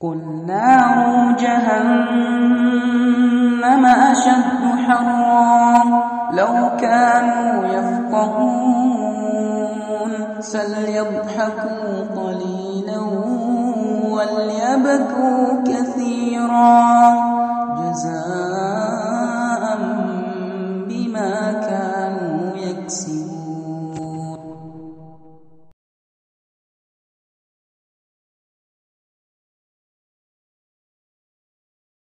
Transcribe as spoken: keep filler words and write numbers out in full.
قُلْ نَارُ جَهَنَّمَ أَشَدُّ حَرًّا لَوْ كَانُوا يَفْقَهُونَ فَلْيَضْحَكُوا قَلِيلًا وَلْيَبْكُوا كَثِيرًا